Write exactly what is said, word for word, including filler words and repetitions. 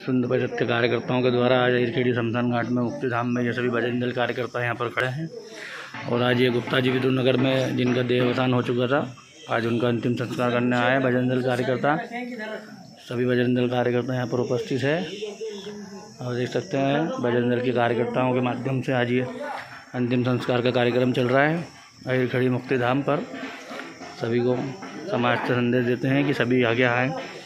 सिंध परिषद के कार्यकर्ताओं के द्वारा आज हिरखेड़ी शमशान घाट में मुक्तिधाम में ये सभी बजरंग दल कार्यकर्ता यहाँ पर खड़े हैं। और आज ये गुप्ता जी विदुर नगर में जिनका देहावसान हो चुका था, आज उनका अंतिम संस्कार करने आए हैं बजरंग दल कार्यकर्ता। सभी बजरंग दल कार्यकर्ता यहाँ पर उपस्थित है और देख सकते हैं बजरंग दल के कार्यकर्ताओं के माध्यम से आज ये अंतिम संस्कार का कार्यक्रम चल रहा है हिरखेड़ी मुक्तिधाम पर। सभी को समाज से संदेश देते हैं कि सभी आगे आएँ।